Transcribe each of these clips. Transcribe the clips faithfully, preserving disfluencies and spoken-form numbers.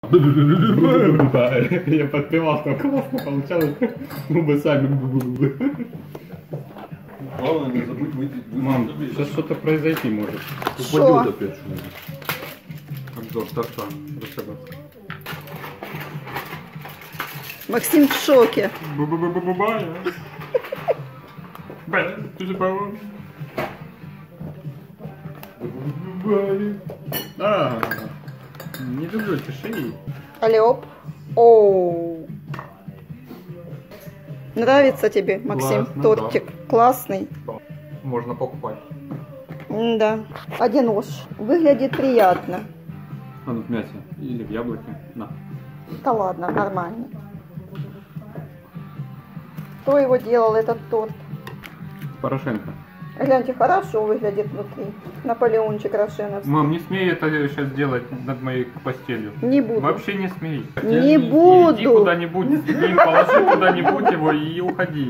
Я подпевал, там классно получалось. Губы сами. Главное не забудь выйти. Мам, сейчас что-то произойти может. Упадет опять что-нибудь. Обзор торта. Максим в шоке. А, не люблю тишине. Алёп. Оу. Нравится тебе, Максим, Классно, тортик? да. Классный. Можно покупать. Да. Один нож. Выглядит приятно. А ну в мясе или в яблоке. На. Да ладно, нормально. Кто его делал, этот торт? Порошенко. Гляньте, хорошо выглядит внутри. Наполеончик Рошеновский. Мам, не смей это сейчас делать над моей постелью. Не буду. Вообще не смей. Не Иди буду. куда-нибудь, и положи куда-нибудь его и уходи.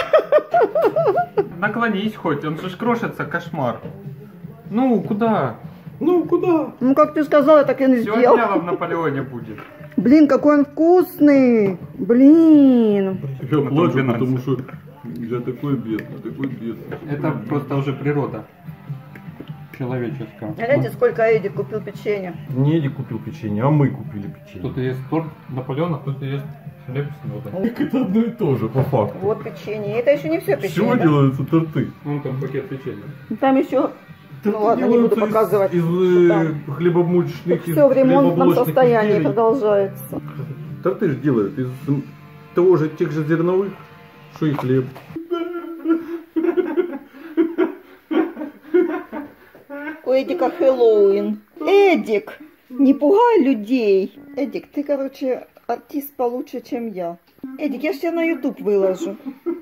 Наклонись хоть, он же ж крошится, кошмар. Ну, куда? Ну, куда? Ну, как ты сказала, так и не Все сделал. дело в Наполеоне будет. Блин, какой он вкусный. Блин. Я На плачу, том потому что я такой бедный, такой бедный. Это просто уже природа человеческая. Гляньте, сколько Эдик купил печенья. Не Эдик купил печенье, а мы купили печенье. Кто-то ест торт Наполеона, кто-то ест хлеб с медом. Это одно и то же, по факту. Вот печенье. Это еще не все С печенье. чего да? делаются торты? Вон там пакет печенья. Там еще... Торты Ну ладно, не буду делаются из- показывать. Из, что там. хлебобулочных, из Все в ремонтном хлебобулочных состоянии изделий. продолжается. Торты же делают из того же, тех же зерновых, что и хлеб. У Эдика Хэллоуин. Эдик, не пугай людей. Эдик, ты, короче, артист получше, чем я. Эдик, я ж тебя на ютуб выложу.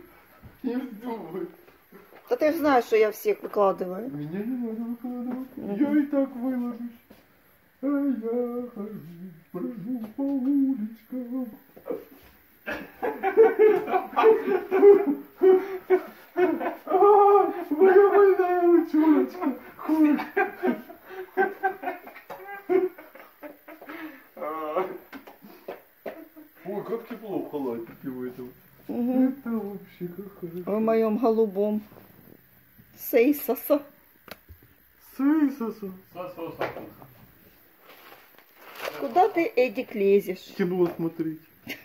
Да ты же знаешь, что я всех выкладываю. Меня не надо выкладывать, я и так выложусь. А я хожу, брожу по уличкам. А, моя больная ручоночка. Ой, как тепло в халатике в этом. Угу. Это вообще как хорошо. В моем голубом. Сейсоса. Сысоса. Куда ты, Эдик, лезешь? Кино смотреть.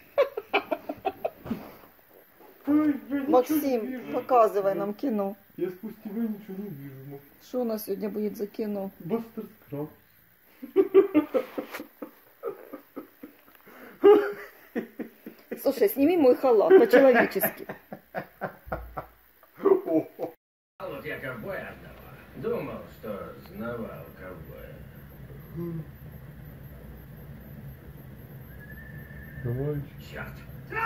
Ой, я ничего не Максим, вижу. показывай нам кино. Я сквозь тебя ничего не вижу. Макс. Что у нас сегодня будет за кино? Бастер Скраб. Слушай, сними мой халат по-человечески. А вот я ковбоя одного. Думал, что знавал ковбоя. Давай. Черт.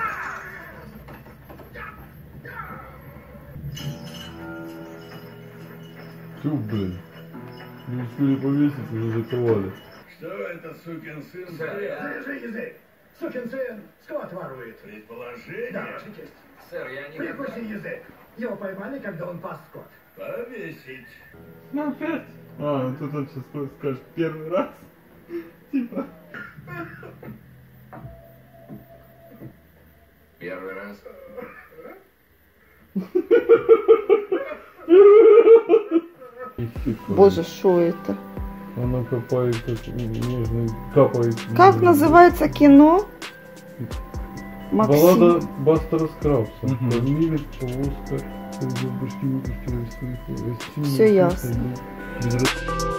Тю, блин. Не успели повесить, уже заковали. Что это, сукин сын? Держи язык! Сукин сын! Скот ворует! Предположение? Да, ваша честь. Сэр, я не... Прикуси язык! Его поймали, когда он пас скот. Повесить. Ну опять. А, тут он сейчас скажет первый раз. Типа. Первый раз. Боже, что это? Она копает, как нежно капает. Как называется кино? Максим. Баллада Бастера Скрабса. Мгм. Кормилец, повозка, почти выпустила из своих. Всё ясно. Без